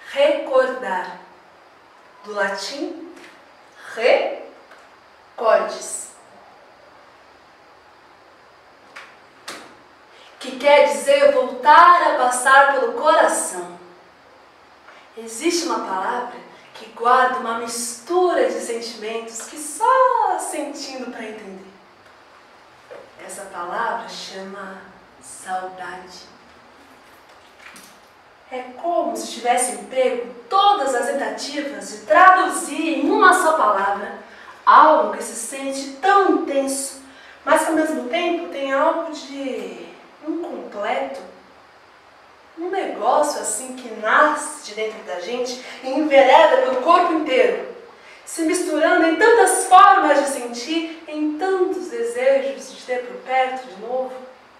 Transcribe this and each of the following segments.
recordar, do latim recordes, que quer dizer voltar a passar pelo coração. Existe uma palavra que guarda uma mistura de sentimentos que só sentindo para entender. Essa palavra chama saudade. É como se tivessem pego todas as tentativas de traduzir em uma só palavra algo que se sente tão intenso, mas que ao mesmo tempo tem algo de incompleto. Um negócio assim que nasce de dentro da gente e envereda pelo corpo inteiro, se misturando em tantas formas de sentir, em tantos desejos de ter por perto de novo,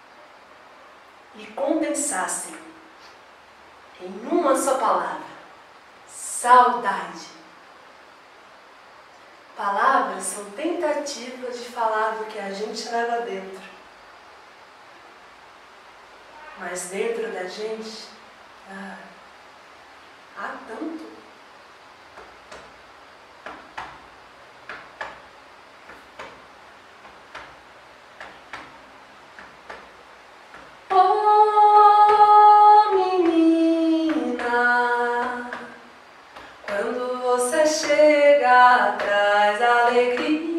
e condensassem em uma só palavra: saudade. Palavras são tentativas de falar do que a gente leva dentro. Mas dentro da gente, há tanto. Oh, menina, quando você chega, traz alegria.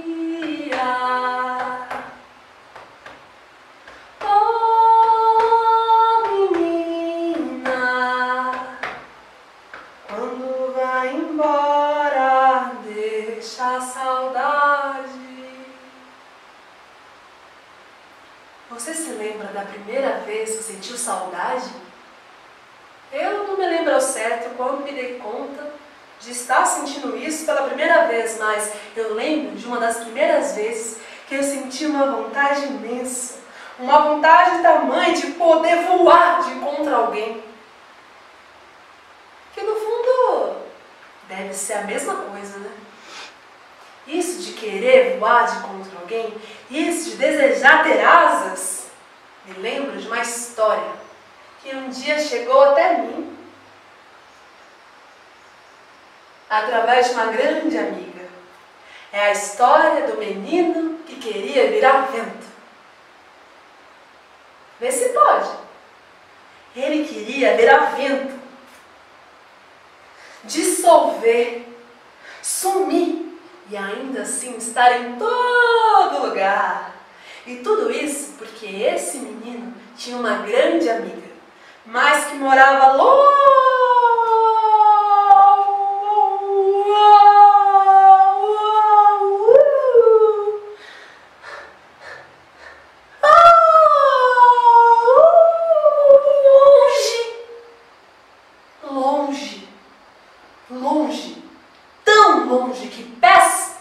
Embora, deixa a saudade. Você se lembra da primeira vez que sentiu saudade? Eu não me lembro ao certo quando me dei conta de estar sentindo isso pela primeira vez, mas eu lembro de uma das primeiras vezes que eu senti uma vontade imensa, uma vontade tamanha de poder voar de encontro a alguém. Que no fundo deve ser a mesma coisa, né? Isso de querer voar de encontro a alguém, isso de desejar ter asas, me lembro de uma história que um dia chegou até mim através de uma grande amiga. É a história do menino que queria virar vento. Vê se pode. Ele queria virar vento, dissolver, sumir e ainda assim estar em todo lugar. E tudo isso porque esse menino tinha uma grande amiga, mas que morava longe. Longe, tão longe que pés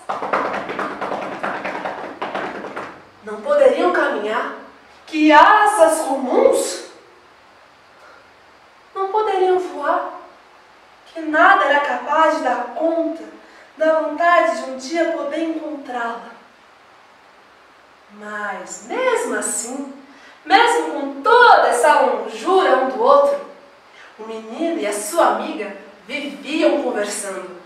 não poderiam caminhar, que asas comuns não poderiam voar, que nada era capaz de dar conta da vontade de um dia poder encontrá-la. Mas mesmo assim, mesmo com toda essa longura um do outro, o menino e a sua amiga viviam conversando.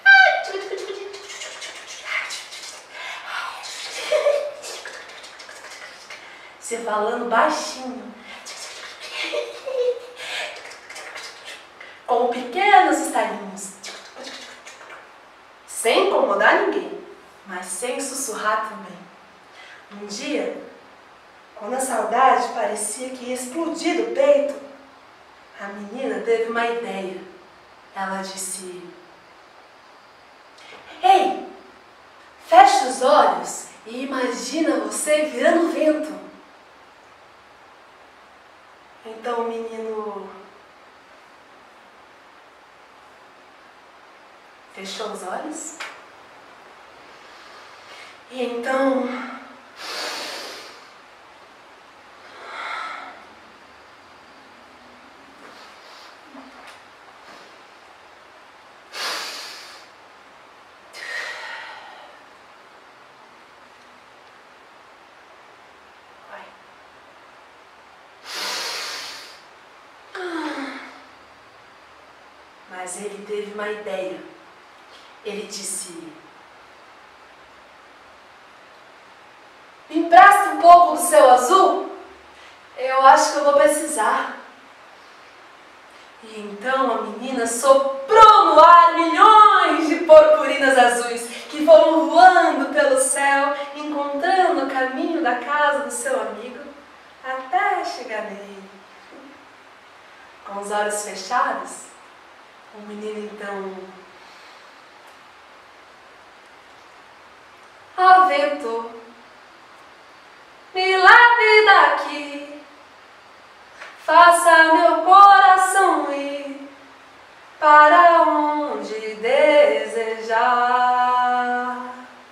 Se falando baixinho, com pequenos estalinhos, sem incomodar ninguém, mas sem sussurrar também. Um dia, quando a saudade parecia que ia explodir do peito, a menina teve uma ideia. Ela disse: ei, feche os olhos e imagina você virando vento. Então o menino fechou os olhos e então Mas ele teve uma ideia. Ele disse: me empresta um pouco do céu azul? Eu acho que eu vou precisar. E então a menina soprou no ar milhões de purpurinas azuis que foram voando pelo céu, encontrando o caminho da casa do seu amigo até chegar nele. Com os olhos fechados, o menino então: ó vento, me leve daqui, faça meu coração ir para onde desejar.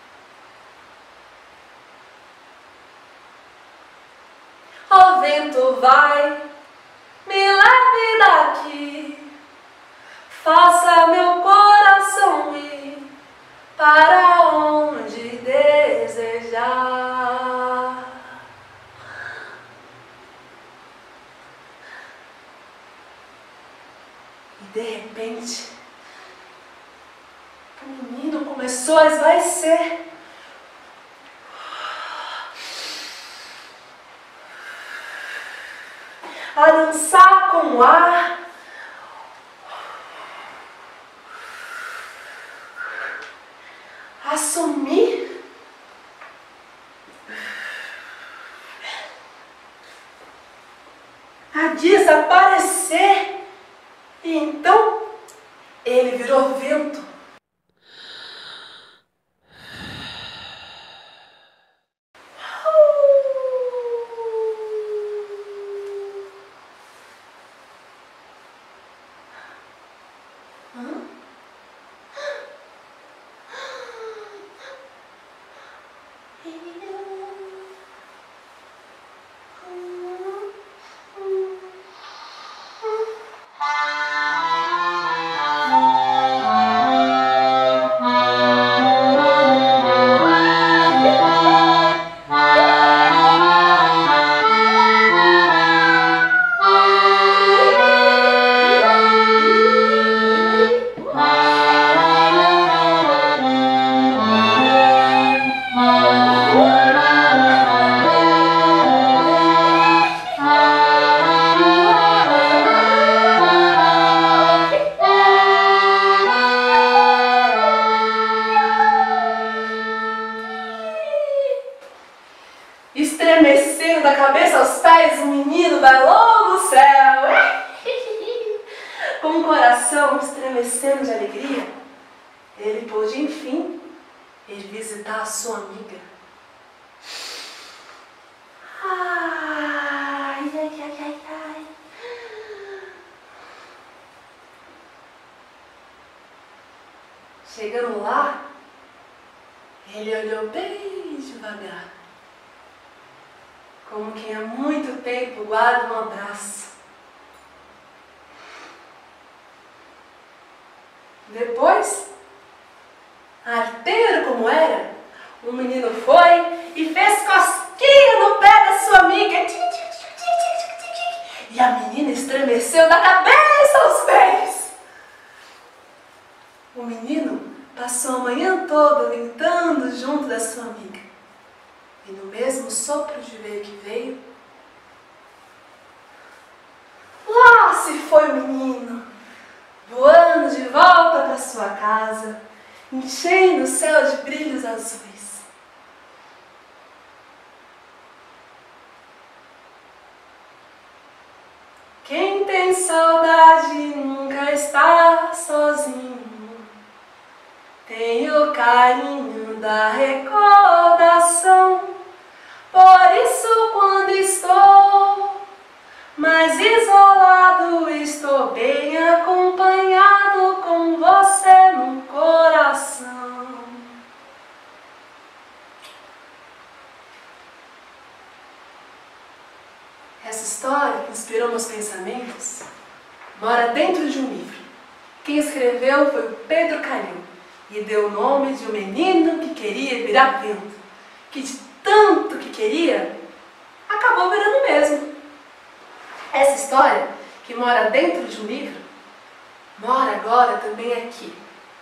Ó vento, vai, me leve daqui, faça meu coração ir para onde desejar. E de repente, o menino começou a esvaecer. A dançar com o ar, a sumir, a desaparecer. E então ele virou vento. Estremecendo da cabeça aos pés, o menino bailou no céu. Com o coração estremecendo de alegria, ele pôde, enfim, ir visitar a sua amiga. Ai, ai, ai, ai, ai. Chegando lá, ele olhou bem devagar, como quem há muito tempo guarda um abraço. Depois, arteiro como era, o menino foi e fez cosquinha no pé da sua amiga. E a menina estremeceu da cabeça aos pés. O menino passou a manhã toda lentando junto da sua amiga. E no mesmo sopro de veio que veio, lá se foi o menino, voando de volta para sua casa, enchendo o céu de brilhos azuis. Quem tem saudade nunca está sozinho, tem o carinho da recordação. Por isso, quando estou mais isolado, estou bem acompanhado com você no coração. Essa história que inspirou meus pensamentos mora dentro de um livro. Quem escreveu foi o Pedro Calil e deu o nome de um menino que queria virar vento, que de tanto que queria, acabou virando mesmo. Essa história, que mora dentro de um livro, mora agora também aqui.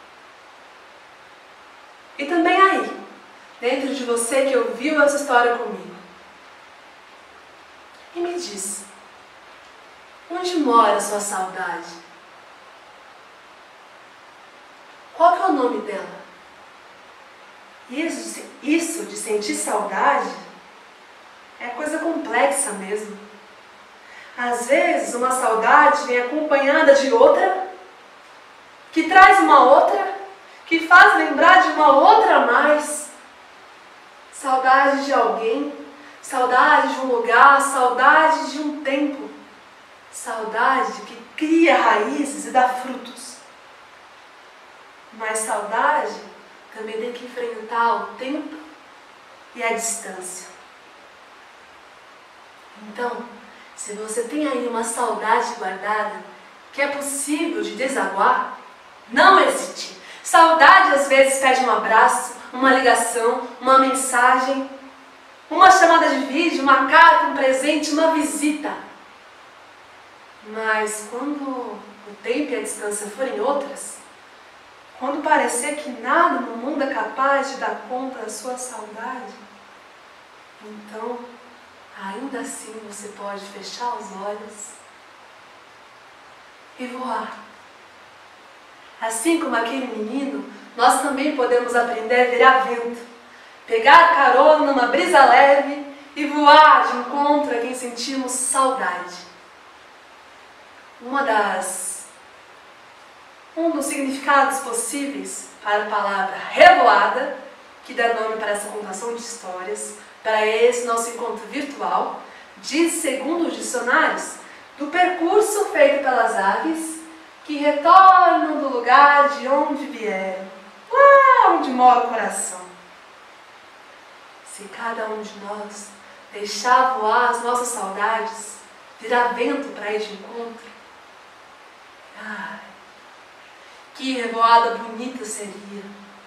E também aí, dentro de você que ouviu essa história comigo. E me diz, onde mora a sua saudade? Qual que é o nome dela? Isso de sentir saudade é coisa complexa mesmo. Às vezes uma saudade vem acompanhada de outra, que traz uma outra, que faz lembrar de uma outra a mais. Saudade de alguém, saudade de um lugar, saudade de um tempo. Saudade que cria raízes e dá frutos. Mas saudade também tem que enfrentar o tempo e a distância. Então, se você tem aí uma saudade guardada, que é possível de desaguar, não hesite. Saudade às vezes pede um abraço, uma ligação, uma mensagem, uma chamada de vídeo, uma carta, um presente, uma visita. Mas quando o tempo e a distância forem outras, quando parecer que nada no mundo é capaz de dar conta da sua saudade, então, ainda assim você pode fechar os olhos e voar. Assim como aquele menino, nós também podemos aprender a virar vento, pegar carona numa brisa leve e voar de encontro a quem sentimos saudade. Um dos significados possíveis para a palavra revoada, que dá nome para essa contação de histórias, para esse nosso encontro virtual, diz, segundo os dicionários, do percurso feito pelas aves que retornam do lugar de onde vieram, lá onde mora o coração. Se cada um de nós deixar voar as nossas saudades, virar vento para ir de encontro, ai, que revoada bonita seria!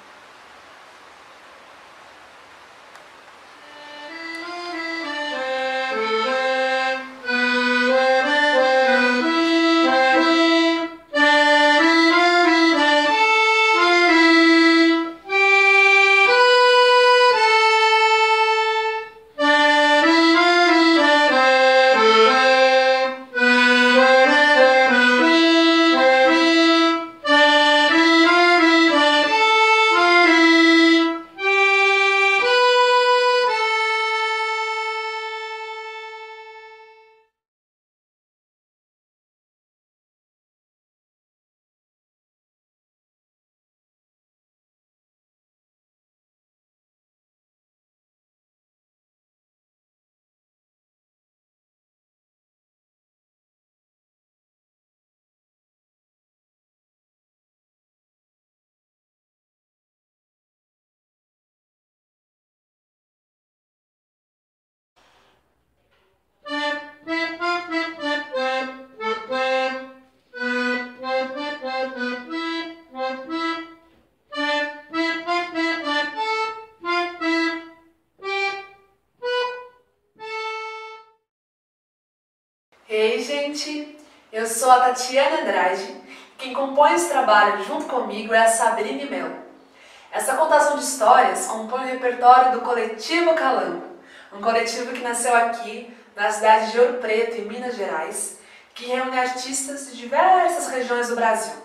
Ei, gente! Eu sou a Tatiana Andrade. Quem compõe esse trabalho junto comigo é a Sabrine Melo. Essa contação de histórias compõe o repertório do Coletivo Calango, um coletivo que nasceu aqui, na cidade de Ouro Preto, em Minas Gerais, que reúne artistas de diversas regiões do Brasil.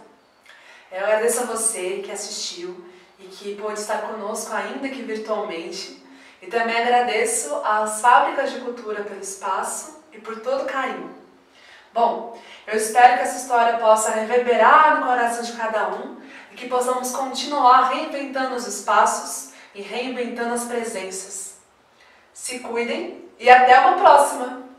Eu agradeço a você que assistiu e que pôde estar conosco, ainda que virtualmente, e também agradeço às Fábricas de Cultura pelo espaço e por todo o carinho. Bom, eu espero que essa história possa reverberar no coração de cada um e que possamos continuar reinventando os espaços e reinventando as presenças. Se cuidem e até uma próxima!